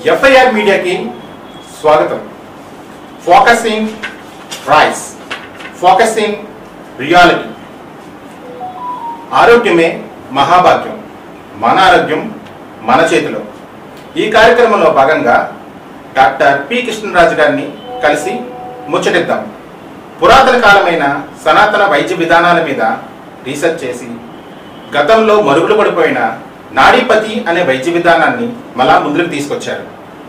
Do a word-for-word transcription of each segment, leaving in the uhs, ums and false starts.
FIR మీడియాకి స్వాగతం. Focusing rise, focusing reality. ఆరోగ్యమే మహాభాగ్యం, మన ఆరోగ్యం మన చేతిలో. ఈ కార్యక్రమంలో భాగంగా డాక్టర్ పి కృష్ణరాజు గారిని కలిసి ముచ్చటిద్దాం. పురాతన కాలమైన సనాతన వైద్య విధానాల మీద రీసెర్చ్ చేసి గతంలో మరుగులు పడిపోయిన నాడీపతి అనే వైద్య విధానాన్ని మళ్ళా ముందుకు తీసుకొచ్చారు.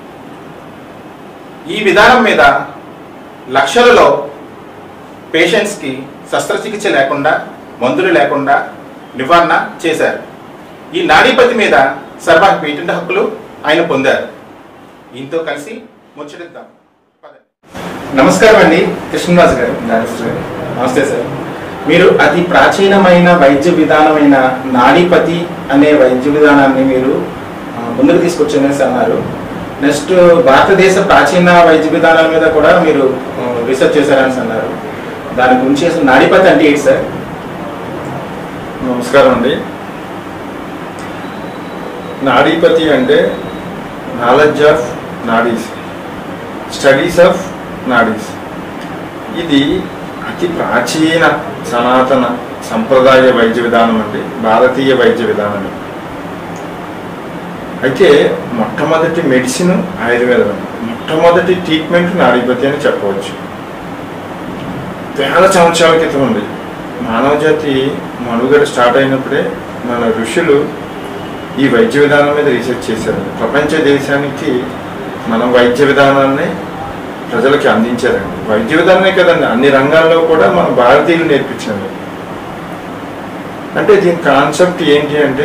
ఈ విధానం మీద లక్షలలో పేషెంట్స్కి శస్త్రచికిత్స లేకుండా, మందులు లేకుండా నివారణ చేశారు. ఈ నాడీపతి మీద సర్వ పేటెంట్ హక్కులు ఆయన పొందారు. ఈయనతో కలిసి ముచ్చటిద్దాం. నమస్కారం అండి కృష్ణరాజు గారు. నమస్తే సార్. మీరు అతి ప్రాచీనమైన వైద్య విధానమైన నాడీపతి అనే వైద్య విధానాన్ని మీరు ముందుకు తీసుకొచ్చారని అన్నారు. నెక్స్ట్ భారతదేశ ప్రాచీన వైద్య విధానాల మీద కూడా మీరు రీసెర్చ్ చేశారని అన్నారు. దాని గురించి అసలు నాడీపతి అంటే ఏంటి సార్? నమస్కారం అండి. నాడీపతి అంటే knowledge of nadis, studies of nadis. ఇది అతి ప్రాచీన సనాతన సంప్రదాయ వైద్య విధానం అండి, భారతీయ వైద్య విధానం. అయితే మొట్టమొదటి మెడిసిన్ ఆయుర్వేదం, మొట్టమొదటి ట్రీట్మెంట్ నాడీపతి అని చెప్పవచ్చు. వేల సంవత్సరాల క్రితం ఉంది. మానవ జాతి మనుగడ స్టార్ట్ అయినప్పుడే మన ఋషులు ఈ వైద్య విధానం మీద రీసెర్చ్ చేశారు. ప్రపంచ దేశానికి మనం వైద్య విధానాన్ని ప్రజలకి అందించారండి. వైద్య విధానమే కదండి, అన్ని రంగాల్లో కూడా మన భారతీయులు నేర్పించారు. అంటే దీని కాన్సెప్ట్ ఏంటి అంటే,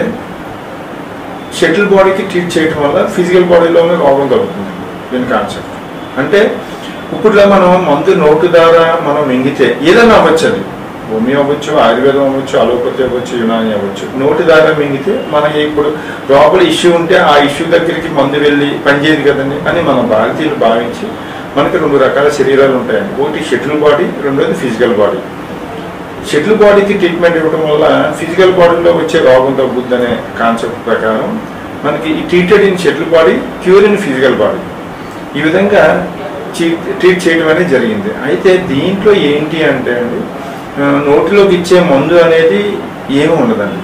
షటిల్ బాడీకి ట్రీట్ చేయడం వల్ల ఫిజికల్ బాడీలోనే రోగం కలుగుతుంది. దీని కాన్సెప్ట్ అంటే, ఇప్పుడులో మనం మందు నోటు ద్వారా మనం మింగితే ఏదైనా అవ్వచ్చు, అది హోమియో అవ్వచ్చు, ఆయుర్వేదం అవ్వచ్చు, అలోపతి అవ్వచ్చు, యునాని అవ్వచ్చు. నోటి ద్వారా మింగితే మనకి ఇప్పుడు లోపల ఇష్యూ ఉంటే ఆ ఇష్యూ దగ్గరికి మందు వెళ్ళి పనిచేయదు కదండి అని మన భారతీయులు భావించి మనకి రెండు రకాల శరీరాలు ఉంటాయండి. ఒకటి షటిల్ బాడీ, రెండోది ఫిజికల్ బాడీ. షటిల్ బాడీకి ట్రీట్మెంట్ ఇవ్వడం వల్ల ఫిజికల్ బాడీలో వచ్చే రోగం తగ్గుద్దనే కాన్సెప్ట్ ప్రకారం మనకి ఈ treated in subtle body, cure in physical body, ఈ విధంగా ట్రీట్ చేయడం అనేది జరిగింది. అయితే దీంట్లో ఏంటి అంటే అండి, నోటిలోకి ఇచ్చే మందు అనేది ఏమి ఉండదండి.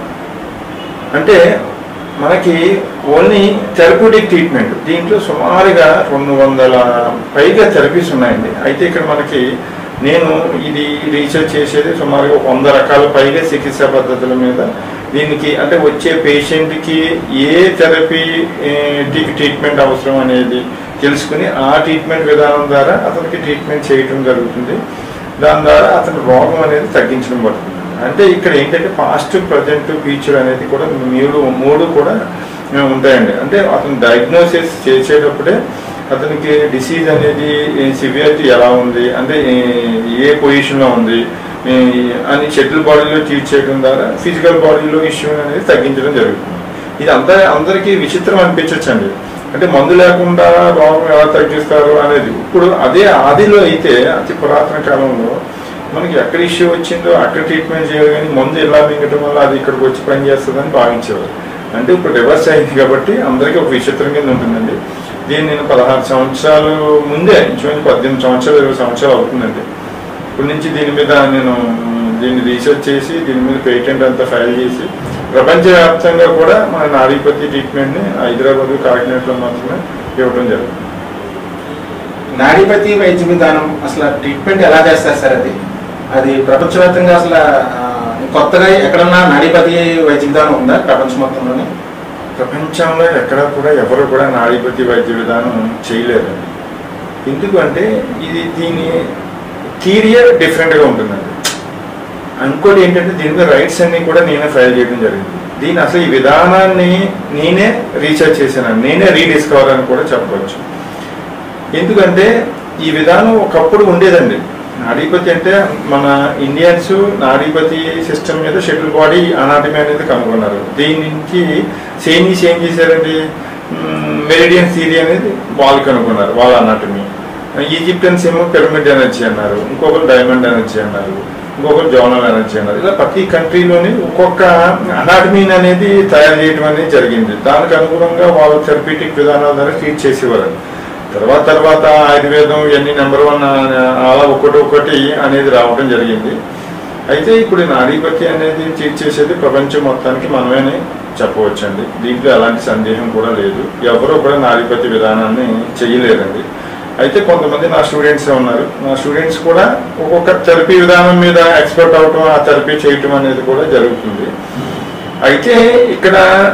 అంటే మనకి ఓన్లీ థెరప్యూటిక్ ట్రీట్మెంట్. దీంట్లో సుమారుగా రెండు వందల పైగా థెరపీస్ ఉన్నాయండి. అయితే ఇక్కడ మనకి నేను ఇది రీసెర్చ్ చేసేది సుమారుగా వంద రకాల పైగా చికిత్సా పద్ధతుల మీద. దీనికి అంటే వచ్చే పేషెంట్కి ఏ థెరపీ ట్రీట్మెంట్ అవసరం అనేది తెలుసుకుని ఆ ట్రీట్మెంట్ విధానం ద్వారా అతనికి ట్రీట్మెంట్ చేయటం జరుగుతుంది. దాని ద్వారా అతని రోగం అనేది తగ్గించడం పడుతుంది. అంటే ఇక్కడ ఏంటంటే పాస్ట్, ప్రజెంట్, ఫ్యూచర్ అనేది కూడా మూడు మూడు కూడా ఉంటాయండి. అంటే అతను డయాగ్నోసిస్ చేసేటప్పుడే అతనికి డిసీజ్ అనేది సివియారిటీ ఎలా ఉంది, అంటే ఏ పొజిషన్లో ఉంది అని షటిల్ బాడీలో ట్రీట్ చేయడం ద్వారా ఫిజికల్ బాడీలో ఇష్యూ అనేది తగ్గించడం జరుగుతుంది. ఇది అంతా అందరికీ విచిత్రం అనిపించచ్చండి. అంటే మందు లేకుండా రోగం ఎలా తగ్గిస్తారు అనేది. ఇప్పుడు అదే ఆదిలో అయితే అతి పురాతన కాలంలో మనకి ఎక్కడ ఇష్యూ వచ్చిందో అక్కడ ట్రీట్మెంట్ చేయాలి, కానీ మందు ఎలా మింగటం వల్ల అది ఇక్కడికి వచ్చి పనిచేస్తుందని భావించేవారు. అంటే ఇప్పుడు రివర్స్ అయింది కాబట్టి అందరికీ ఒక విచిత్రం కింద ఉంటుందండి. దీన్ని నేను పదహారు సంవత్సరాలు ముందే, ఇంచుమించు పద్దెనిమిది సంవత్సరాలు ఇరవై సంవత్సరాలు అవుతుందండి. ఇప్పటి నుంచి దీని మీద నేను దీన్ని రీసెర్చ్ చేసి దీని మీద పేటెంట్ అంతా ఫైల్ చేసి ప్రపంచవ్యాప్తంగా కూడా మన నాడీపతి ట్రీట్మెంట్ని హైదరాబాద్, కాకినాడలో మాత్రమే ఇవ్వడం జరుగుతుంది. నాడీపతి వైద్య విధానం అసలు ట్రీట్మెంట్ ఎలా చేస్తారు సార్? అది అది ప్రపంచవ్యాప్తంగా అసలు కొత్తగా ఎక్కడన్నా నాడీపతి వైద్య విధానం ఉందా ప్రపంచం మొత్తంలోనే? ప్రపంచంలో ఎక్కడ కూడా ఎవరు కూడా నాడీపతి వైద్య విధానం చేయలేదండి. ఎందుకు అంటే ఇది దీని థియరీ డిఫరెంట్గా ఉంటుందండి. ఇంకోటి ఏంటంటే దీని మీద రైట్స్ అన్ని కూడా నేనే ఫైల్ చేయడం జరిగింది. దీని అసలు ఈ విధానాన్ని నేనే రీసెర్చ్ చేశాను, నేనే రీడిస్కవర్ అని కూడా చెప్పవచ్చు. ఎందుకంటే ఈ విధానం ఒకప్పుడు ఉండేదండి. నాడీపతి అంటే మన ఇండియన్స్ నాడీపతి సిస్టమ్ మీద షటిల్ బాడీ అనాటమీ అనేది కనుగొన్నారు. దీని నుంచి సేంజీస్ ఏం చేశారండి, మెరిడియన్ థియరీ అనేది వాళ్ళు కనుగొన్నారు, వాళ్ళ అనాటమీ. ఈజిప్షియన్స్ ఏమో పిరమిడ్ ఎనర్జీ అన్నారు, ఇంకొకరు డైమండ్ ఎనర్జీ అన్నారు. ఇంకొకటి జోనల్ ఎనర్జీ అన్నారు. ఇలా ప్రతి కంట్రీలోని ఒక్కొక్క అనాటమీని అనేది తయారు చేయడం అనేది జరిగింది. దానికి అనుగుణంగా వాళ్ళు థెరపీటిక్ విధానాల ద్వారా ట్రీట్ చేసేవారు. తర్వాత తర్వాత ఆయుర్వేదం ఇవన్నీ నెంబర్ వన్ అలా ఒకటి ఒకటి అనేది రావడం జరిగింది. అయితే ఇప్పుడు నాడీపతి అనేది ట్రీట్ చేసేది ప్రపంచం మొత్తానికి మనమేనే చెప్పవచ్చండి. దీంట్లో ఎలాంటి సందేహం కూడా లేదు. ఎవరో కూడా నాడీపతి విధానాన్ని చేయలేదండి. అయితే కొంతమంది నా స్టూడెంట్సే ఉన్నారు. నా స్టూడెంట్స్ కూడా ఒక్కొక్క థెరపీ విధానం మీద ఎక్స్పర్ట్ అవటం, ఆ థెరపీ చేయటం అనేది కూడా జరుగుతుంది. అయితే ఇక్కడ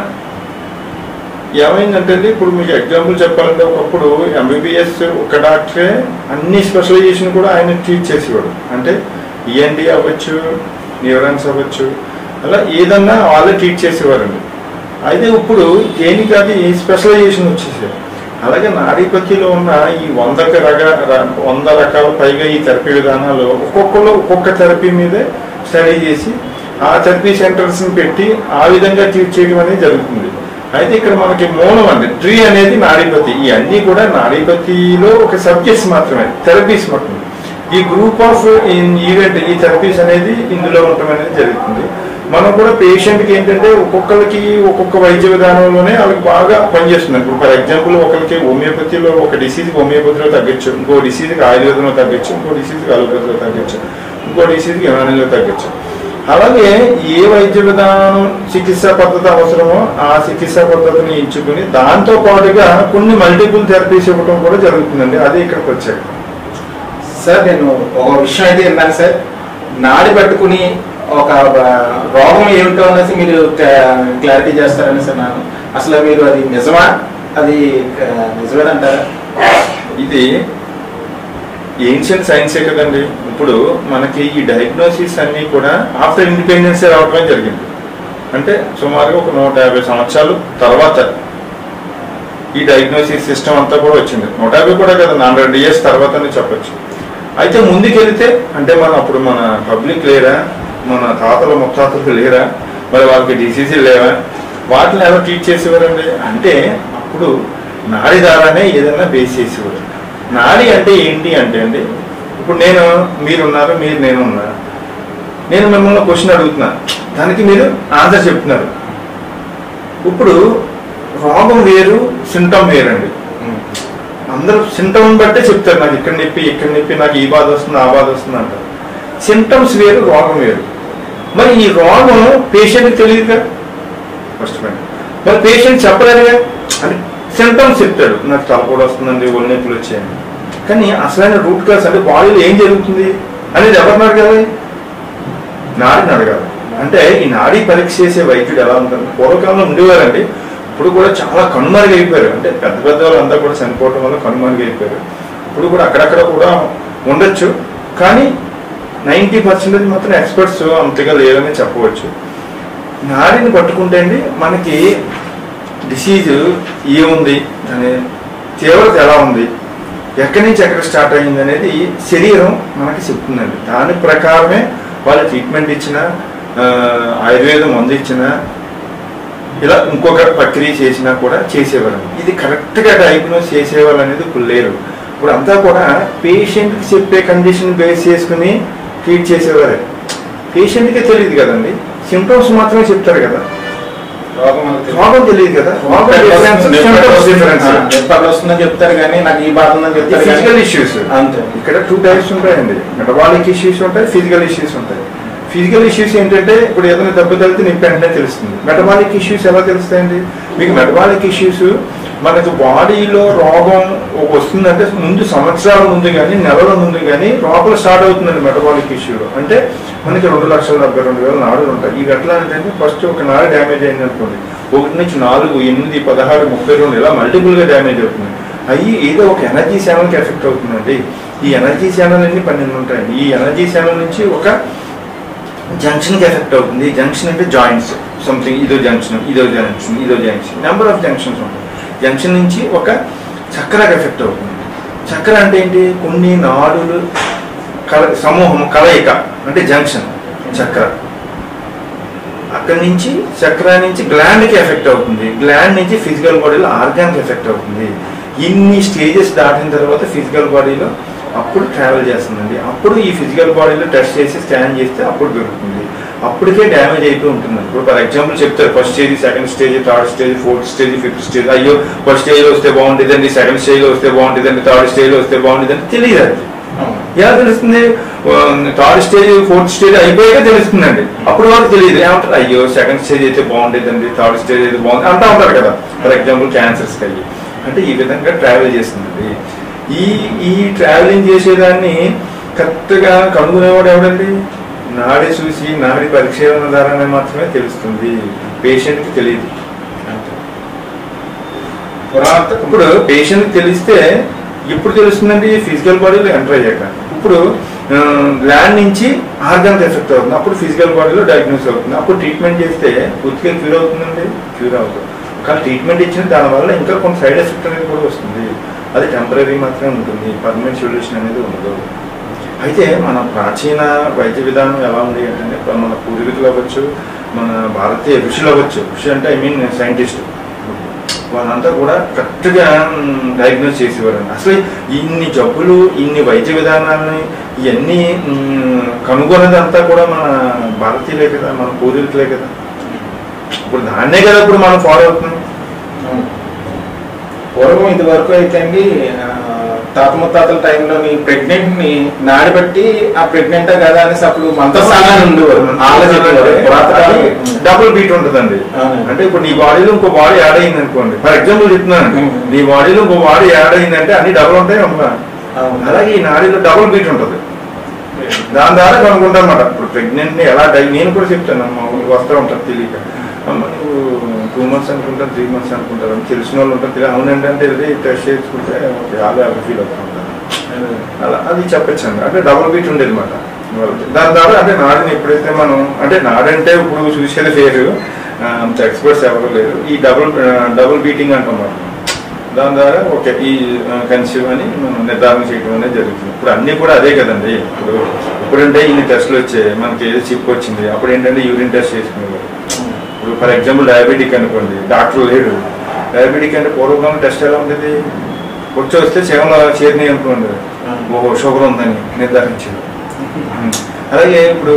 ఏమైందంటే ఇప్పుడు మీకు ఎగ్జాంపుల్ చెప్పాలంటే ఒకప్పుడు ఎంబీబీఎస్ ఒక డాక్టరే అన్ని స్పెషలైజేషన్ కూడా ఆయన ట్రీట్ చేసేవాడు. అంటే ఈఎన్టీ అవ్వచ్చు, న్యూరాన్స్ అవ్వచ్చు, అలా ఏదన్నా వాళ్ళే ట్రీట్ చేసేవారండి. అయితే ఇప్పుడు దేనికి అది స్పెషలైజేషన్ వచ్చేసారు. అలాగే నాడీపతిలో ఉన్న ఈ వందక రక వంద రకాల పైగా ఈ థెరపీ విధానాలు ఒక్కొక్కరు ఒక్కొక్క థెరపీ మీదే స్టడీ చేసి ఆ థెరపీ సెంటర్స్ని పెట్టి ఆ విధంగా ట్రీట్ చేయడం అనేది జరుగుతుంది. అయితే ఇక్కడ మనకి మూలం అండి ట్రీ అనేది నాడీపతి. ఈ అన్నీ కూడా నాడీపతిలో ఒక సబ్జెక్ట్స్ మాత్రమే, థెరపీస్ మాత్రమే. ఈ గ్రూప్ ఆఫ్ ఇన్ ఈవెంట్ ఈ థెరపీస్ అనేది ఇందులో ఉండటం అనేది జరుగుతుంది. మనం కూడా పేషెంట్కి ఏంటంటే ఒక్కొక్కరికి ఒక్కొక్క వైద్య విధానంలోనే వాళ్ళకి బాగా పనిచేస్తుంది. ఇప్పుడు ఫర్ ఎగ్జాంపుల్ ఒకరికి హోమియోపతిలో ఒక డిసీజ్కి హోమియోపతిలో తగ్గచ్చు, ఇంకో డిసీజ్కి ఆయుర్వేదంలో తగ్గచ్చు, ఇంకో డిసీజ్కి అలోపతిలో తగ్గచ్చు, ఇంకో డిసీజ్కి యునానీలో తగ్గచ్చు. అలాగే ఏ వైద్య విధానం చికిత్సా పద్ధతి అవసరమో ఆ చికిత్సా పద్ధతిని ఎంచుకుని దాంతో పాటుగా కొన్ని మల్టిపుల్ థెరపీస్ ఇవ్వడం కూడా జరుగుతుందండి. అది ఇక్కడికి వచ్చాయి. సార్ నేను ఒక విషయం అయితే విన్నాను సార్, నాడి పట్టుకుని ఒక రోగం ఏమిటో అనేసి మీరు క్లారిటీ చేస్తారని సార్. నాకు అసలు మీరు అది నిజమా, అది నిజమేనంటారా? ఇది ఏన్షియన్ సైన్సే కదండి. ఇప్పుడు మనకి ఈ డయాగ్నోసిస్ అన్నీ కూడా ఆఫ్టర్ ఇండిపెండెన్సే రావడమే జరిగింది. అంటే సుమారుగా ఒక నూట యాభై సంవత్సరాలు తర్వాత ఈ డయాగ్నోసిస్ సిస్టమ్ అంతా కూడా వచ్చింది. నూట యాభై కూడా కదా, హండ్రెడ్ ఇయర్స్ తర్వాతనే చెప్పచ్చు. అయితే ముందుకెళ్తే అంటే మన అప్పుడు మన పబ్లిక్ లేరా, మన తాతలు ముత్తాతలు లేరా, మరి వాళ్ళకి డిసీజులు లేవా, వాటిని ఎలా ట్రీట్ చేసేవారండి? అంటే అప్పుడు నాడి ద్వారానే ఏదైనా బేస్ చేసేవారు. నాడి అంటే ఏంటి అంటే అండి, ఇప్పుడు నేను మీరున్నారు, మీరు నేను ఉన్నారు, నేను మిమ్మల్ని క్వశ్చన్ అడుగుతున్నాను, దానికి మీరు ఆన్సర్ చెప్తున్నారు. ఇప్పుడు రోగం వేరు, సింటమ్ వేరండి. అందరూ సింటమ్ బట్టే చెప్తారు, నాకు ఇక్కడ నొప్పి ఇక్కడ నొప్పి, నాకు ఈ బాధ వస్తుంది ఆ బాధ వస్తుంది అంటారు. సింటమ్స్ వేరు, రోగం వేరు. మరి ఈ రోగం పేషెంట్కి తెలియదుగా ఫస్ట్ పాయింట్. మరి పేషెంట్ చెప్పలేదుగా, అంటే సింటమ్స్ చెప్తాడు, నాకు తలపోటు వస్తుందండి, ఒళ్ళు నొప్పులు వచ్చాయండి. కానీ అసలైన రూట్ కాజ్ అంటే బాడీలో ఏం జరుగుతుంది అనేది ఎవరిని అడగాలి? నాడిని అడగాలి. అంటే ఈ నాడీ పరీక్ష చేసే వైద్యుడు ఎలా ఉంటారు? పూర్వకాలంలో ఉండేవారండి, ఇప్పుడు కూడా చాలా కనుమరుగు అయిపోయారు. అంటే పెద్ద పెద్ద వాళ్ళంతా కూడా చనిపోవడం వల్ల కనుమరుగు అయిపోయారు. ఇప్పుడు కూడా అక్కడక్కడ కూడా ఉండొచ్చు, కానీ నైంటీ పర్సెంటేజ్ మాత్రం ఎక్స్పర్ట్స్ అంతగా లేరని చెప్పవచ్చు. నాడిని పట్టుకుంటే అండి మనకి డిసీజ్ ఏముంది, దాని తీవ్రత ఎలా ఉంది, ఎక్కడి నుంచి ఎక్కడ స్టార్ట్ అయింది అనేది శరీరం మనకి చెప్తుందండి. దాని ప్రకారమే వాళ్ళు ట్రీట్మెంట్ ఇచ్చిన, ఆయుర్వేదం మందు ఇచ్చిన, ఇలా ఇంకొక ప్రక్రియ చేసినా కూడా చేసేవారు. ఇది కరెక్ట్గా డయాగ్నోస్ చేసేవాళ్ళు అనేది ఇప్పుడు లేరు. ఇప్పుడు అంతా కూడా పేషెంట్కి చెప్పే కండిషన్ బేస్ చేసుకుని ట్రీట్ చేసేవారే. పేషెంట్కే తెలియదు కదండి, సింప్టమ్స్ మాత్రమే చెప్తారు కదా, రోగం తెలియదు కదా. వస్తుందని చెప్తారు కానీ నాకు ఈ బాధ ఉందని చెప్తారు. ఫిజికల్ ఇష్యూస్ అంతే. ఇక్కడ టూ టైప్స్ ఉంటాయండి, మెటబాలిక్ ఇష్యూస్ ఉంటాయి, ఫిజికల్ ఇష్యూస్ ఉంటాయి. ఫిజికల్ ఇష్యూస్ ఏంటంటే ఇప్పుడు ఏదైనా దెబ్బ తగిలితే నొప్పి వెంటనే తెలుస్తుంది. మెటబాలిక్ ఇష్యూస్ ఎలా తెలుస్తాయండి? మీకు మెటబాలిక్ ఇష్యూస్ మనకు బాడీలో రోగం వస్తుందంటే ముందు సంవత్సరాల ముందు కానీ నెలల ముందు కానీ లోపల స్టార్ట్ అవుతుందండి మెటబాలిక్ ఇష్యూలో. అంటే మనకి రెండు లక్షల డెబ్బై రెండు వేల నాడులు ఉంటాయి. ఇవి ఎట్లా అంటే ఫస్ట్ ఒక నాడు డ్యామేజ్ అయింది అనుకోండి, ఒకటి నుంచి నాలుగు, ఎనిమిది, పదహారు, ముప్పై రెండు ఇలా మల్టిపుల్గా డ్యామేజ్ అవుతుంది. అవి ఏదో ఒక ఎనర్జీ ఛానల్కి ఎఫెక్ట్ అవుతుందండి. ఈ ఎనర్జీ ఛానల్ అన్ని పన్నెండు ఉంటాయండి. ఈ ఎనర్జీ ఛానల్ నుంచి ఒక జంక్షన్కి ఎఫెక్ట్ అవుతుంది. జంక్షన్ అంటే జాయింట్స్ సంథింగ్, ఇదో జంక్షన్, ఇదో జంక్షన్, ఇదో జంక్షన్, నెంబర్ ఆఫ్ జంక్షన్స్ ఉంటాయి. జంక్షన్ నుంచి ఒక చక్రాకి ఎఫెక్ట్ అవుతుంది. చక్ర అంటే ఏంటి? కొన్ని నాడులు కల సమూహం కలయిక అంటే జంక్షన్ చక్ర. అక్కడి నుంచి చక్ర నుంచి గ్లాండ్కి ఎఫెక్ట్ అవుతుంది. గ్లాండ్ నుంచి ఫిజికల్ బాడీలో ఆర్గాన్కి ఎఫెక్ట్ అవుతుంది. ఇన్ని స్టేజెస్ దాటిన తర్వాత ఫిజికల్ బాడీలో అప్పుడు ట్రావెల్ చేస్తుందండి. అప్పుడు ఈ ఫిజికల్ బాడీలో టెస్ట్ చేసి స్కాన్ చేస్తే అప్పుడు దొరుకుతుంది. అప్పటికే డ్యామేజ్ అయిపోయి ఉంటుంది. ఇప్పుడు ఫర్ ఎగ్జాంపుల్ చెప్తారు first stage, second stage, third stage, fourth stage, fifth stage. అయ్యో ఫస్ట్ స్టేజ్లో వస్తే బాగుంటుందండి, సెకండ్ స్టేజ్లో వస్తే బాగుంటుందండి, థర్డ్ స్టేజ్లో వస్తే బాగుంటుందని తెలియదు. అది ఎలా తెలుస్తుంది? థర్డ్ స్టేజ్, ఫోర్త్ స్టేజ్ అయిపోయాక తెలుస్తుందండి. అప్పుడు వరకు తెలియదు. ఏమంటారు? అయ్యో సెకండ్ స్టేజ్ అయితే బాగుంటుందండి, థర్డ్ స్టేజ్ అయితే బాగుంది అంటా ఉంటారు కదా. ఫర్ ఎగ్జాంపుల్ క్యాన్సర్స్కి అయ్యి అంటే ఈ విధంగా ట్రావెల్ చేస్తుందండి. ఈ ఈ ట్రావెలింగ్ చేసేదాన్ని కరెక్ట్గా కనుగొనేవాడు ఎవడండి? నాడి చూసి నాడి పరిశీలన ద్వారానే మాత్రమే తెలుస్తుంది, పేషెంట్కి తెలియదు. ఇప్పుడు పేషెంట్కి తెలిస్తే ఎప్పుడు తెలుస్తుందండి? ఫిజికల్ బాడీలో ఎంటర్ అయ్యాక. ఇప్పుడు ల్యాండ్ నుంచి ఆర్గాన్ ఎఫెక్ట్ అవుతుంది, అప్పుడు ఫిజికల్ బాడీలో డయాగ్నోస్ అవుతుంది. అప్పుడు ట్రీట్మెంట్ చేస్తే పూర్తిగా క్యూర్ అవుతుందండి? క్యూర్ అవుతుంది. కానీ ట్రీట్మెంట్ ఇచ్చిన దానివల్ల ఇంకా కొంత సైడ్ ఎఫెక్ట్ అనేది కూడా వస్తుంది. అది టెంపరీ మాత్రమే ఉంటుంది, పర్మనెంట్ సొల్యూషన్ అనేది ఉండదు. అయితే మన ప్రాచీన వైద్య విధానం ఎలా ఉంది అంటే మన పూర్వీకులు అవ్వచ్చు, మన భారతీయ ఋషులు అవ్వచ్చు, ఋషి అంటే ఐ మీన్ సైంటిస్ట్, వాళ్ళంతా కూడా కరెక్ట్గా డయాగ్నోస్ చేసేవారండి. అసలు ఇన్ని జబ్బులు, ఇన్ని వైద్య విధానాలని ఇవన్నీ కనుగొనేదంతా కూడా మన భారతీయులే కదా, మన పూర్వీకులే కదా. ఇప్పుడు దాన్నే కదా ఇప్పుడు మనం ఫాలో అవుతున్నాం. పూర్వం ఇది వరకు అయితే అండి తాత ముత్తాతల టైంలోని ప్రెగ్నెంట్ ని నాడబట్టి ఆ ప్రెగ్నెంటా కదా అనేసి అప్పుడు మంత్రసాలని ఉండేవారు. డబుల్ బీట్ ఉంటుందండి. అంటే ఇప్పుడు నీ బాడీలో ఇంకో బాడీ యాడ్ అయింది అనుకోండి, ఫర్ ఎగ్జాంపుల్ చెప్తున్నాను, నీ బాడీలో ఇంకో బాడీ యాడ్ అయిందంటే అన్ని డబుల్ ఉంటాయి అమ్మా. అలాగే ఈ నాడీలో డబుల్ బీట్ ఉంటుంది. దాని ద్వారా కనుక్కుంటాం అన్నమాట. ఇప్పుడు ప్రెగ్నెంట్ ని ఎలా డై నేను కూడా చెప్తాను, మామూలుగా వస్తూ ఉంటాను తెలియక, అమ్మ నువ్వు టూ మంత్స్ అనుకుంటాను, త్రీ మంత్స్ అనుకుంటారు అని తెలిసిన వాళ్ళు ఉంటారు. తెలియదు అవునండి అంటే ఇది టెస్ట్ చేసుకుంటే చాలా ఫీల్ అవుతూ ఉంటారు. అలా అది చెప్పచ్చండి. అంటే డబుల్ బీట్ ఉండేది అనమాట వాళ్ళకి. దాని ద్వారా అంటే నాడిని ఎప్పుడైతే మనం అంటే నాడంటే ఇప్పుడు చూసేది పేరు అంత ఎక్స్పర్ట్స్ ఎవరు లేరు, ఈ డబుల్ డబుల్ బీటింగ్ అంటాం మనం. దాని ద్వారా ఓకే ఈ కన్సీవ్ అని మనం నిర్ధారణ చేయడం అనేది జరుగుతుంది. ఇప్పుడు అన్నీ కూడా అదే కదండి. ఇప్పుడు ఇప్పుడంటే ఇన్ని టెస్టులు వచ్చాయి, మనకి ఏదో చిప్ వచ్చింది. అప్పుడు ఏంటంటే యూరిన్ టెస్ట్ చేసుకునేవారు. ఇప్పుడు ఫర్ ఎగ్జాంపుల్ డయాబెటిక్ అనుకోండి, డాక్టర్ లేడు. డయాబెటిక్ అంటే పూర్వకాలం టెస్ట్ ఎలా ఉంటుంది? వచ్చి వస్తే చెవులో చేరినాయి అనుకోండి, ఓహో షుగర్ ఉందని నిర్ధారించారు. అలాగే ఇప్పుడు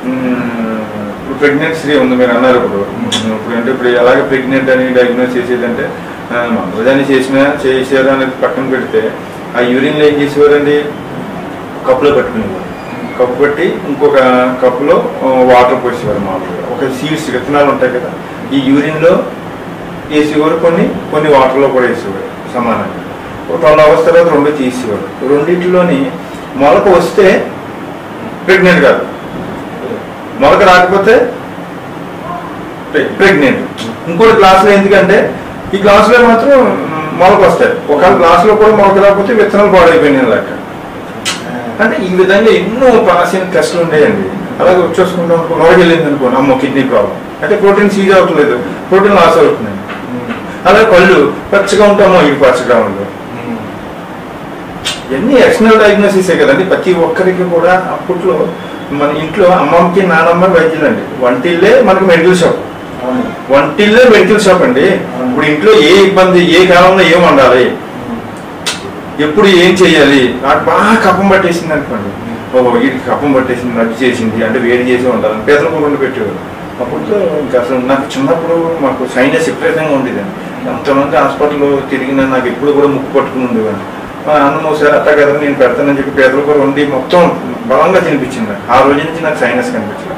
ఇప్పుడు ప్రెగ్నెంట్ స్త్రీ ఉంది మీరు అన్నారు. ఇప్పుడు ఇప్పుడు అంటే ఇప్పుడు ఎలాగ ప్రెగ్నెంట్ అని డయాగ్నోస్ చేసేదంటే మంత్రదాన్ని చేసినా చేసారు అనేది పక్కన పెడితే ఆ యూరిన్లో ఏం చేసేవారండి? కప్పులో పట్టుకునేవారు. కప్పు పెట్టి ఇంకొక కప్పులో వాటర్ పోసేవారు. మామూలుగా ఒక సీడ్స్ విత్తనాలు ఉంటాయి కదా, ఈ యూరిన్లో వేసేవారు, కొన్ని కొన్ని వాటర్లో కూడా వేసేవారు సమానంగా. ఒక ట్వెల్వ్ అవర్స్ తర్వాత రెండు తీసేవారు. రెండింటిలోని మొలక వస్తే ప్రెగ్నెంట్ కాదు, మొలక రాకపోతే ప్రెగ్నెంట్. ఇంకోటి క్లాసులో ఎందుకంటే ఈ క్లాసులో మాత్రం మొలక వస్తాయి, ఒకవేళ క్లాసులో కూడా మొలక రాకపోతే విత్తనాలు పాడైపోయినాయి లెక్క. అంటే ఈ విధంగా ఎన్నో ప్రాచీన టెస్టులు ఉండేయండి. అలాగే వచ్చేసుకుంటాం అనుకో, నోడికి వెళ్ళింది అనుకోండి, అమ్మో కిడ్నీ ప్రాబ్లం అంటే ప్రోటీన్ సీజ్ అవ్వట్లేదు, ప్రోటీన్ లాస్ అవుతుంది. అలాగే కళ్ళు పచ్చగా ఉంటామో ఇవి పచ్చగా ఉండవు. ఇవన్నీ ఎక్స్టర్నల్ డయాగ్నోసిసే కదండి. ప్రతి ఒక్కరికి కూడా అప్పట్లో మన ఇంట్లో అమ్మమ్మకి నానమ్మ వైద్యులండి, వంటిల్లే మనకు మెడికల్ షాప్, వంటిల్లే మెడికల్ షాప్ అండి. ఇప్పుడు ఇంట్లో ఏ ఇబ్బంది, ఏ కాలంలో ఏం వండాలి, ఎప్పుడు ఏం చెయ్యాలి, నాకు బాగా కప్పం పట్టేసింది అనుకోండి, ఓహో వీడికి కప్పం పట్టేసింది, నడ్డు చేసింది అంటే వేడి చేసి ఉండాలని పేదల కూరలు పెట్టేవారు. అప్పుడు ఇంకా అసలు నాకు చిన్నప్పుడు మాకు సైనస్ విపరీతంగా ఉండేదండి. ఎంతమంది హాస్పిటల్లో తిరిగినా నాకు ఎప్పుడు కూడా ముక్కు పట్టుకుని ఉండేవాడిని. అన్నం ఒకసారి అట్ట కదా నేను పెడతానని చెప్పి పేదల కూర వండి మొత్తం బలంగా తినిపించింది. ఆ రోజు నుంచి నాకు సైనస్ కనిపించలేదు.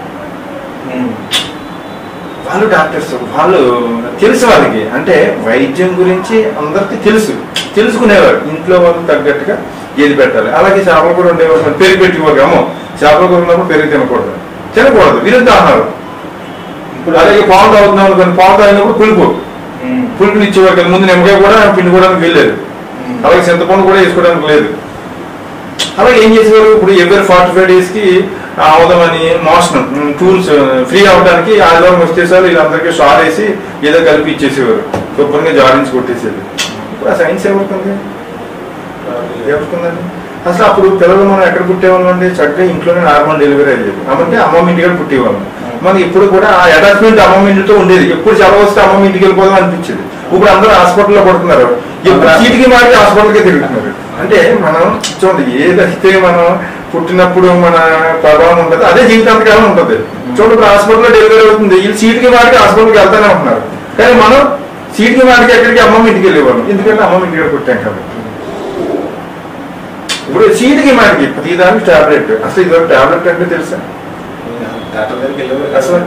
వాళ్ళు డాక్టర్స్, వాళ్ళు తెలుసు వాళ్ళకి, అంటే వైద్యం గురించి అందరికీ తెలుసు, తెలుసుకునేవారు. ఇంట్లో వాళ్ళు తగ్గట్టుగా ఏది పెట్టాలి. అలాగే చేపల కూర ఉండేవారు, పెరుగు పెట్టేవారు. అమ్మో చేపల కూర ఉన్నప్పుడు పెరుగు తినకూడదు, తినకూడదు విరుద్ధ ఆహారం. ఇప్పుడు అలాగే పాలు తాగుతున్నాం అనుకోండి, పాలు తాగినప్పుడు పులుపు పులుపుని ఇచ్చేవారు కదా. ముందు నిమ్మకాయ కూడా పిండుకోవడానికి వెళ్ళలేదు, అలాగే చింతపండు కూడా వేసుకోవడానికి లేదు. అలాగే ఏం చేసేవారు, ఇప్పుడు ఎవరి ఫార్టీ ఫైవ్ డేస్ కి అవదమని మోషన్ టూల్స్ ఫ్రీ అవడానికి ఆదివారం వచ్చేసారు, వీళ్ళందరికీ షార్ వేసి ఏదో కలిపి ఇచ్చేసేవారు, శుభ్రంగా జాడించి కొట్టేసేది. ఇప్పుడు ఆ సైన్స్ ఎవరికుంది, ఎవరికుందండి? అసలు అప్పుడు పిల్లలు మనం ఎక్కడ పుట్టేవాళ్ళం అండి? చక్కగా ఇంట్లోనే నార్మల్ డెలివరీ అయ్యేది. కాబట్టి అమ్మమ్మ ఇంటికి పుట్టేవాళ్ళం. మనకి ఇప్పుడు కూడా ఆ అటాచ్మెంట్ అమ్మమ్మ ఇంటితో ఉండేది. ఎప్పుడు సెలవు వస్తే అమ్మమ్మ ఇంటికి వెళ్ళిపోదాం అనిపించేది. ఇప్పుడు అందరూ హాస్పిటల్లో పడుతున్నారు, ఎప్పుడు సీటుకి మారి హాస్పిటల్కే తిరుగుతున్నారు. అంటే మనం చూడండి, ఏదైతే మనం పుట్టినప్పుడు మన ప్రభావం ఉంటుంది అదే జీవితాంతకాలం ఉంటుంది. చూడండి, హాస్పిటల్లో డెలివరీ అవుతుంది, వీళ్ళు సీటుకి వాడికి హాస్పిటల్కి వెళ్తానే ఉంటున్నారు. కానీ మనం సీటుకి వాడికి ఎక్కడికి అమ్మమ్మ ఇంటికి వెళ్ళేవాళ్ళం, ఎందుకంటే అమ్మమ్మ ఇంటికి పుట్టాం కాబట్టి. ఇప్పుడు సీటుకి మాటికి ప్రతిదానికి టాబ్లెట్. అసలు ఇది టాబ్లెట్ అంటే తెలుసా? అసలు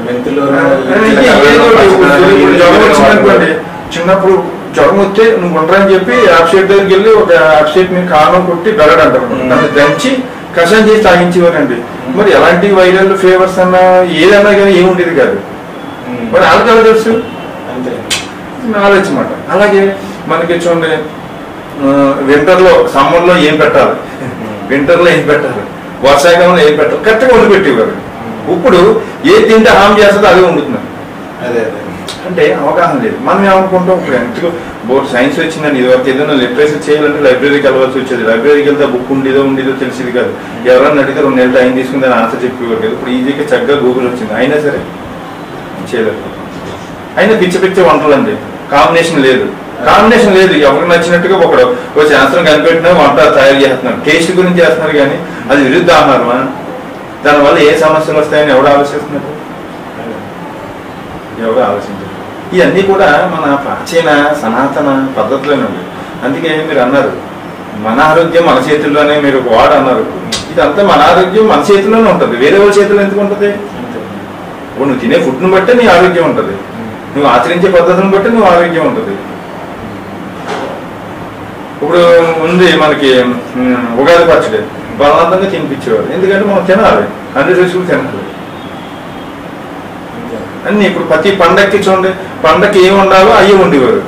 జ్వరం వచ్చిందనుకోండి, చిన్నప్పుడు జ్వరం వస్తే నువ్వు ఉండరని చెప్పి యాప్షేట్ దగ్గరికి వెళ్ళి ఒక యాప్షేట్ ని కారణం కొట్టి బెరడు అంటారు, దాన్ని దంచి కషాయం చేసి తాగించేవారండి. మరి ఎలాంటి వైరల్ ఫీవర్స్ అన్నా ఏదన్నా కానీ ఏముండేది కాదు. మరి వాళ్ళకి ఎలా తెలుసు? నాలెడ్జ్ అన్నమాట. అలాగే మనకి చూడండి, వింటర్ లో సమ్మర్ లో ఏం పెట్టాలి, వింటర్ లో ఏం పెట్టాలి, వర్షాకాలంలో ఏం పెట్టాలి కరెక్ట్గా వండి పెట్టేవారు. ఇప్పుడు ఏది తింటే హామ్ చేస్తుందో అదే వండుతున్నారు. అదే అదే అంటే అవగాహన లేదు. మనం ఏమనుకుంటాం, ఇప్పుడు ఎంతకు బోర్డు సైన్స్ వచ్చిందని ఇదివరకు ఏదైనా లిటరేచర్ చేయాలంటే లైబ్రరీకి వెళ్ళవలసి వచ్చేది. లైబ్రరీకి వెళ్తే బుక్ ఉండేదో ఉండేదో తెలిసేది కాదు. ఎవరన్నా అడిగితే రెండు నెలలు టైం తీసుకుని దాని ఆన్సర్ చెప్పేవారు కదా. ఇప్పుడు ఈజీగా చక్కగా గూగుల్ వచ్చింది, అయినా సరే చేయలేదు. అయినా పిచ్చ పిచ్చ వంటలు అండి, కాంబినేషన్ లేదు. కాంబినేషన్ లేదు, ఎవరికి నచ్చినట్టుగా ఒకడు ఒక శాస్త్రం కనిపెట్టినా వంట తయారు చేస్తున్నారు, టేస్ట్ గురించి చేస్తున్నారు. కానీ అది విరుద్ధ ఆహారమా? దానివల్ల ఏ సమస్యలు వస్తాయని ఎవరు ఆలోచిస్తున్నారు? ఎవరు ఆలోచించారు? ఇవన్నీ కూడా మన ప్రాచీన సనాతన పద్ధతులేనండి. అందుకే మీరు అన్నారు మన ఆరోగ్యం మన చేతుల్లోనే, మీరు ఒక వాడు అన్నారు. ఇదంతా మన ఆరోగ్యం మన చేతుల్లోనే ఉంటుంది, వేరే వాళ్ళ చేతుల్లో ఎందుకు ఉంటుంది? ఇప్పుడు నువ్వు తినే ఫుడ్ను బట్టే నీ ఆరోగ్యం ఉంటుంది, నువ్వు ఆచరించే పద్ధతులను బట్టి నువ్వు ఆరోగ్యం ఉంటుంది. ఇప్పుడు ఉంది మనకి ఉగాది పచ్చడి, బలవంతంగా తినిపించేవారు. ఎందుకంటే మనం తినాలి, అన్ని రుచులు తినాలి అన్ని. ఇప్పుడు ప్రతి పండక్కి చూడండి, పండక్కి ఏమి ఉండాలో అయ్యి ఉండేవారు.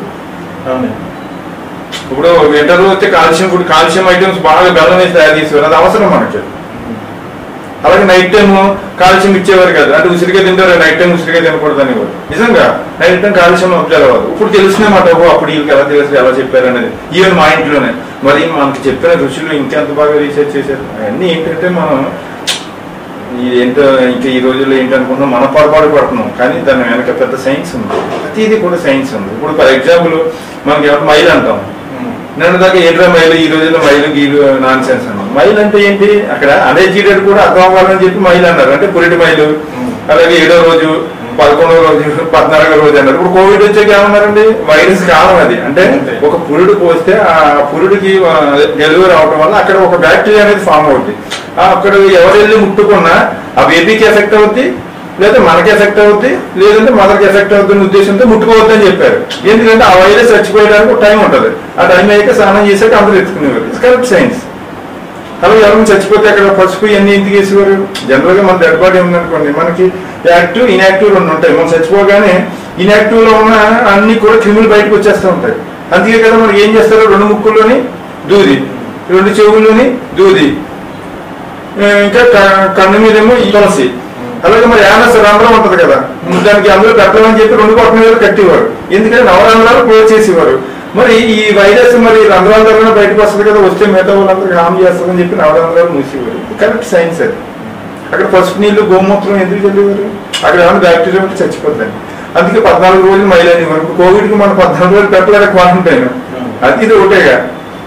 ఇప్పుడు వింటర్లో వస్తే కాల్షియం ఫుడ్, కాల్షియం ఐటమ్స్ బాగా బెల్లం వేసి తయారు చేసేవారు, అది అవసరం మనకి. అలాగే నైట్ టైం కాల్షియం ఇచ్చేవారు కదా, అంటే ఉసిరిగా తింటారు, నైట్ టైం ఉసిరిగా తినకూడదు అనేవారు. నిజంగా నైట్ టైం కాల్షియం అబ్జర్వ్ అవ్వదు. ఇప్పుడు తెలిసినమాట, అప్పుడు వీళ్ళకి ఎలా తెలుసు, ఎలా చెప్పారు అనేది. ఈవెన్ మా ఇంట్లోనే మరి మనకి చెప్పిన రుచులు ఇంకెంత బాగా రీసెర్చ్ చేశారు. అవన్నీ ఏంటంటే మనం ఏంటో ఇంకా ఈ రోజుల్లో ఏంటనుకున్నాం, మన పొరపాటు పడుతున్నాం. కానీ దాని వెనక పెద్ద సైన్స్ ఉంది, ప్రతిదీ కూడా సైన్స్ ఉంది. ఇప్పుడు ఫర్ ఎగ్జాంపుల్ మనకి ఎవరు మైల్ అంటాం, నేను దాకా ఏంట్రా మైలు, ఈ రోజుల్లో మైలు గీలు నాన్ సెన్స్ అన్నాం. మైల్ అంటే ఏంటి, అక్కడ అన్ఎడ్యుకేటెడ్ కూడా అర్థం అవ్వాలని చెప్పి మైల్ అన్నారు, అంటే పురిటి మైలు. అలాగే ఏడో రోజు, పదకొండవ రోజు, పద్నాలుగో రోజు అన్నారు. ఇప్పుడు కోవిడ్ వచ్చాక ఏమన్నారండి, వైరస్ కాలం అది. అంటే ఒక పురుడు పోస్తే ఆ పురుడికి డెలివరీ అవడం వల్ల అక్కడ ఒక బ్యాక్టీరియా అనేది ఫామ్ అవుతుంది. అక్కడ ఎవరు వెళ్ళి ముట్టుకున్నా ఆ బేబీకి ఎఫెక్ట్ అవుద్ది, లేదా మనకి ఎఫెక్ట్ అవుద్ది, లేదంటే మదర్కి ఎఫెక్ట్ అవుతుంది ఉద్దేశంతో ముట్టుకోవద్దని చెప్పారు. ఎందుకంటే ఆ వైరస్ చచ్చిపోయడానికి ఒక టైం ఉంటుంది. ఆ టైం అయ్యాక స్నానం చేసాక అందరూ ఎత్తుకునేవారు. It's correct science. అలాగే ఎవరైనా చచ్చిపోతే అక్కడ పసుపు ఇవన్నీ ఎందుకు వేసేవారు? జనరల్ గా మన డెడ్ బాడీ ఉందనుకోండి, మనకి యాక్టివ్ ఇన్యాక్టివ్ రెండు ఉంటాయి. మనం చచ్చిపోగానే ఇన్యాక్టివ్ లో ఉన్న అన్ని కూడా క్రిములు బయటకు వచ్చేస్తూ ఉంటాయి. అందుకే కదా మనకి ఏం చేస్తారు, రెండు ముక్కుల్లోని దూది, రెండు చెవుల్లోని దూది, ఇంకా కన్ను మీదేమో తులసి. అలాగే మరి యానస్ రంధ్రం ఉంటుంది కదా, దానికి అందరూ కట్టమని చెప్పి రెండు పక్కన మీద కట్టేవారు. ఎందుకంటే నవరంధ్రాలు క్లోజ్ చేసేవారు. మరి ఈ వైరస్ మరి రంధ్రాల ద్వారా బయటకు వస్తుంది కదా, వస్తే మిగతా వాళ్ళందరికీ హామ్ చేస్తుందని చెప్పి నవరంధ్రాలు మూసేవారు. కరెక్ట్ సైన్స్ అది. అక్కడ పసుపు నీళ్లు గోమూత్రం ఎందుకు చల్లేవారు? అక్కడ ఏమైనా బ్యాక్టీరియా ఉంటే చచ్చిపోతుంది. అందుకే పద్నాలుగు రోజులు మైలని వరకు. కోవిడ్ కి మనం పద్నాలుగు రోజులు పెట్టలేదు క్వారంటైన్. అది ఇది ఒకటేగా.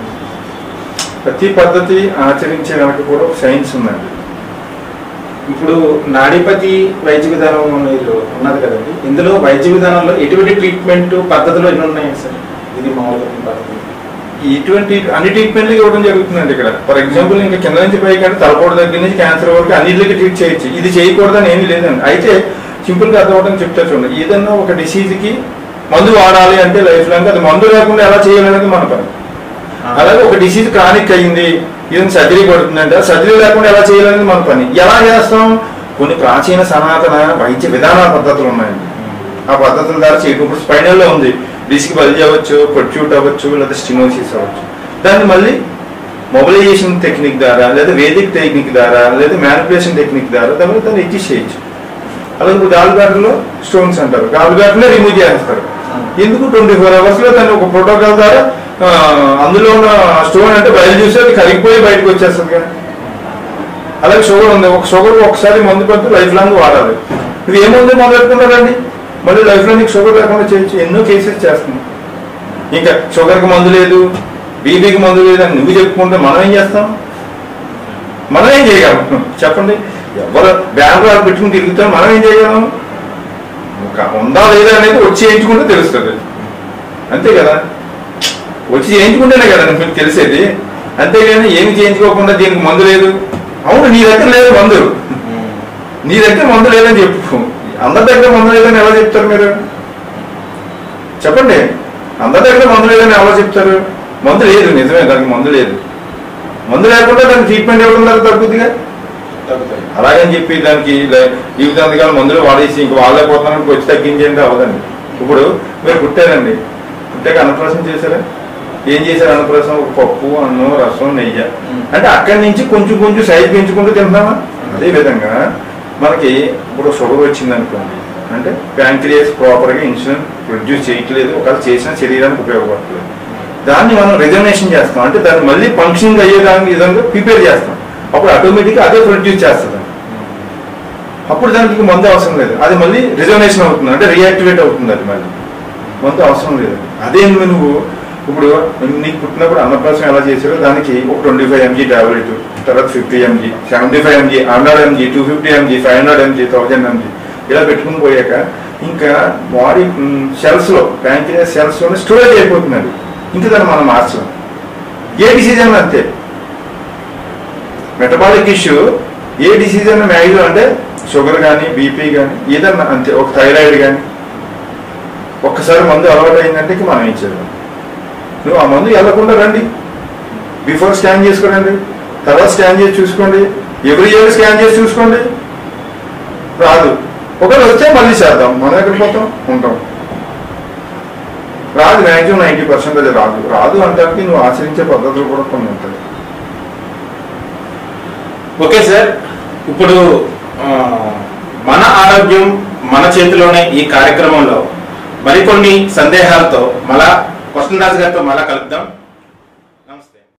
ప్రతి పద్ధతి ఆచరించే వెనక కూడా సైన్స్ ఉందండి. ఇప్పుడు నాడీపతి వైద్య విధానం ఉన్నది కదండి, ఇందులో వైద్య విధానంలో ఎటువంటి ట్రీట్మెంట్ పద్ధతులు ఎన్ని ఉన్నాయి సార్? ఇది మామూలుగా ఇటువంటి అన్ని ట్రీట్మెంట్లు ఇవ్వడం జరుగుతుందండి ఇక్కడ. ఫర్ ఎగ్జాంపుల్ ఇంకా కింద నుంచి పైకి అంటే తలపోటు దగ్గర నుంచి క్యాన్సర్ వరకు అన్నింటికి ట్రీట్ చేయొచ్చు. ఇది చేయకూడదని ఏమీ లేదండి. అయితే సింపుల్ గా అర్థమవడానికి చెప్తా చూడండి, ఏదన్నా ఒక డిసీజ్ కి మందు వాడాలి అంటే లైఫ్ లాంగ్ అది మందు లేకుండా ఎలా చేయాలనేది మన పని. అలాగే ఒక డిసీజ్ క్రానిక్ అయ్యింది, ఏదైనా సర్జరీ పడుతుందంటే సర్జరీ లేకుండా ఎలా చేయాలనేది మన పని. ఎలా చేస్తాం? కొన్ని ప్రాచీన సనాతన వైద్య విధాన పద్ధతులు ఉన్నాయండి. ఆ పద్ధతుల ద్వారా చేయడం. ఇప్పుడు స్పైనల్లో ఉంది, డిస్క్ బల్జ్ అవ్వచ్చు, ప్రొట్యూట్ అవ్వచ్చు, లేదా స్టినోసిస్ అవ్వచ్చు. దాన్ని మళ్ళీ మొబిలైజేషన్ టెక్నిక్ ద్వారా, లేదా వేదిక్ టెక్నిక్ ద్వారా, లేదా మ్యానిపులేషన్ టెక్నిక్ ద్వారా దాన్ని దాన్ని ఎడ్జస్ట్ చేయొచ్చు. అలాగే ఇప్పుడు గాల్ బ్లాడర్లో స్టోన్స్ అంటారు, గాల్ బ్లాడర్లో రిమూవ్ చేస్తారు. ఎందుకు? ట్వంటీ ఫోర్ అవర్స్ లో దాన్ని ఒక ప్రోటోకాల్ ద్వారా అందులో ఉన్న స్టోన్ అంటే బయలు చూసి అది కరిగిపోయి బయటకు వచ్చేస్తుంది కదా. అలాగే షుగర్ ఉంది, ఒక షుగర్ ఒకసారి మందు పెడితే లైఫ్ లాంగ్ వాడాలి. నువ్వు ఏ మందు మొదలెట్టుకున్నారండి, మళ్ళీ లైఫ్ లో నీకు షుగర్ లేకుండా చేయొచ్చు. ఎన్నో కేసెస్ చేస్తున్నాం. ఇంకా షుగర్కి మందు లేదు, బీపీకి మందు లేదని నువ్వు చెప్పుకుంటే మనం ఏం చేస్తాం? మనం ఏం చేయగలం చెప్పండి? ఎవరు బ్యాంకులో పెట్టుకుని తిరుగుతాం, మనం ఏం చేయగలం? ఉందా లేదా అనేది వచ్చి చేయించుకుంటే తెలుస్తుంది, అంతే కదా? వచ్చి చేయించుకుంటేనే కదా మీకు తెలిసేది, అంతేగాని ఏమి చేయించుకోకుండా దీనికి మందు లేదు, అవును నీ దగ్గర లేదు మందు, నీ దగ్గర మందు లేదని చెప్పు. అందరి దగ్గర మందు లేదని ఎలా చెప్తారు మీరు? చెప్పండి, అందరి దగ్గర మందు లేదని ఎలా చెప్తారు? మందు లేదు, నిజమే, దానికి మందు లేదు. మందు లేకుండా దానికి ట్రీట్మెంట్ ఇవ్వడం ద్వారా తగ్గుద్దిగా. అలాగని చెప్పి దానికి జీవితాంతకాలం మందులు వాడేసి ఇంక వాళ్ళే పోతానికి వచ్చి తగ్గించేది అవ్వదండి. ఇప్పుడు మీరు పుట్టారండి, పుట్టాక అన్నప్రాసం చేశారా? ఏం చేశారు అన్నప్రాసం? ఒక పప్పు, అన్నం, రసం, నెయ్యి. అంటే అక్కడి నుంచి కొంచెం కొంచెం సైజ్ పెంచుకుంటూ తింటామా? అదే విధంగా మనకి ఇప్పుడు షుగర్ వచ్చింది అనుకోండి, అంటే ప్యాంక్రియాస్ ప్రాపర్గా ఇన్సులిన్ ప్రొడ్యూస్ చేయట్లేదు, ఒకవేళ చేసిన శరీరానికి ఉపయోగపడట్లేదు. దాన్ని మనం రిజర్వేషన్ చేస్తాం, అంటే దాన్ని మళ్ళీ ఫంక్షనింగ్ అయ్యేదానికి విధంగా ప్రిపేర్ చేస్తాం. అప్పుడు ఆటోమేటిక్గా అదే ప్రొడ్యూస్ చేస్తుంది. అప్పుడు దానికి మందు అవసరం లేదు, అది మళ్ళీ రిజర్వేషన్ అవుతుంది, అంటే రియాక్టివేట్ అవుతుంది, అది మళ్ళీ మందు అవసరం లేదు. అదే నువ్వు ఇప్పుడు నీకు పుట్టినప్పుడు అన్నప్రాసం ఎలా చేసారో దానికి ఒక ట్వంటీ ఫైవ్ ఎంజీ టాబ్లెట్, తర్వాత fifty MG, seventy five MG, hundred MG, two fifty MG, five hundred MG, thousand MG ఇలా పెట్టుకుని పోయాక ఇంకా బాడీ సెల్స్ లో ప్యాంక్రియాస్ సెల్స్ లోనే స్టోరేజ్ అయిపోతున్నది. ఇంకా దాన్ని మనం మార్చలేం. ఏ డిసీజ్ అయినా అంతే, మెటబాలిక్ ఇష్యూ ఏ డిసీజ్ అయినా మ్యాక్సిమం, అంటే షుగర్ కానీ బీపీ కానీ ఏదన్నా అంతే, ఒక థైరాయిడ్ కానీ ఒక్కసారి మందు అలవాటు అయిందంటే ఇక మనం ఏం చేయాలి? నువ్వు ఆ మందు వెళ్ళకుండా రండి, బిఫోర్ స్కాన్ చేసుకోండి, తర్వాత స్కాన్ చేసి చూసుకోండి, ఎవ్రీ ఇయర్ స్కాన్ చేసి చూసుకోండి. రాదు, ఒకవేళ వస్తే మళ్ళీ చేద్దాం, మనం ఎక్కడికి పోతాం ఉంటాం. రాదు, మ్యాక్సిమం నైంటీ పర్సెంట్ అది రాదు. రాదు అంటానికి నువ్వు ఆచరించే పద్ధతులు కూడా కొన్ని ఉంటాయి. ఓకే సార్, ఇప్పుడు మన ఆరోగ్యం మన చేతిలోనే ఈ కార్యక్రమంలో మరికొన్ని సందేహాలతో మళ్ళా కృష్ణరాజు గారితో మళ్ళా కలుద్దాం. నమస్తే.